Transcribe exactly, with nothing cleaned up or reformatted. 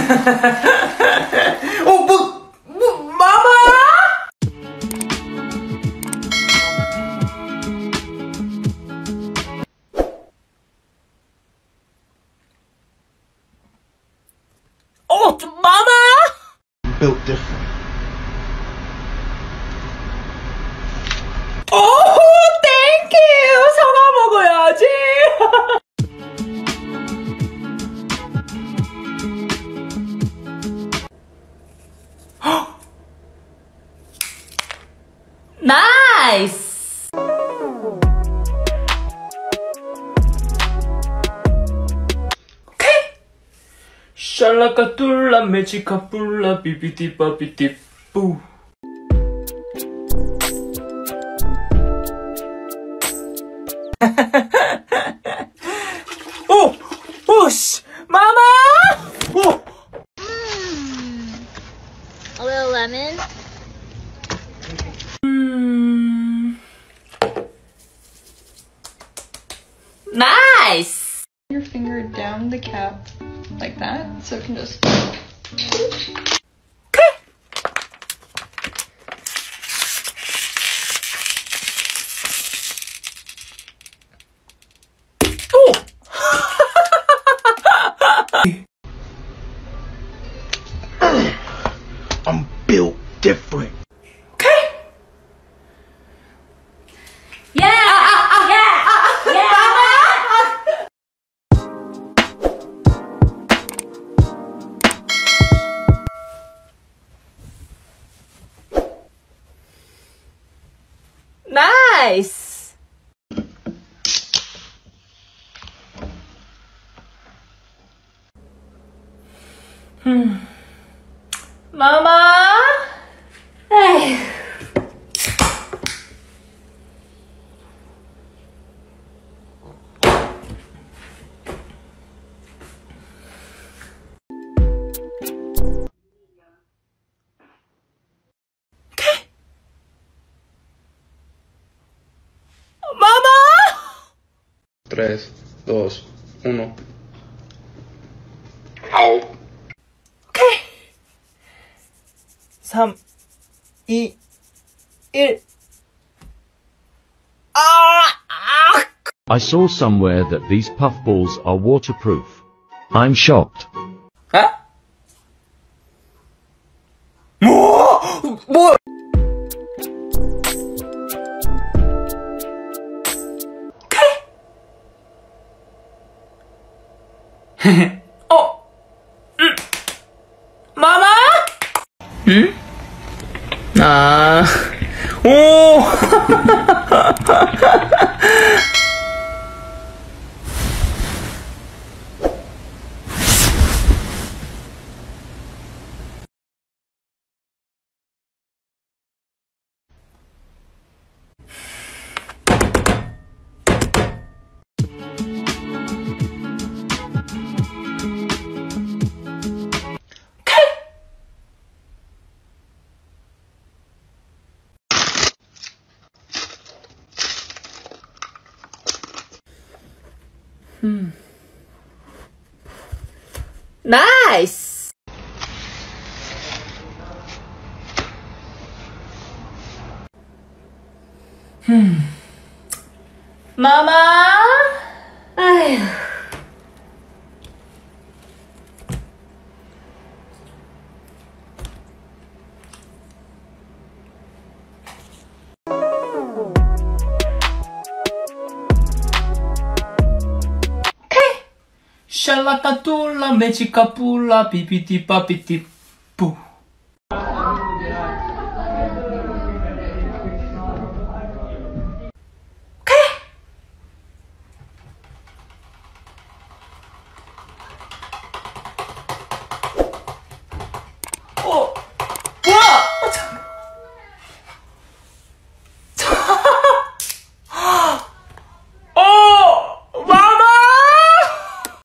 어, 뭐, 뭐, 마마! 어, 마마! Built different. 오, 땡큐! 사과 먹어야지! 나이스! 오케이! 샬라카툴라 메치카뿔라 비비디바비디뿌. 오! 오씨! 마마! 오! Mm. A little lemon. 음... 나이스! Your finger down the cap like that, so it can just. I'm built different. Okay. Yeah! Yeah! Yeah! Nice! 음. 마마! 에휴. 마마! tres, dos, uno. 오케이. 삼, 이, 일. 아! 아! I saw somewhere that these puffballs are waterproof. I'm shocked. 에? 뭐? 뭐? 오케이. 어? 음. 마마? 응? 아, 오! 음. 나이스! 음. 마마! 아휴. 샬라카툴라 메치카뿔라 비비디바비디뿌. 오케이. 어.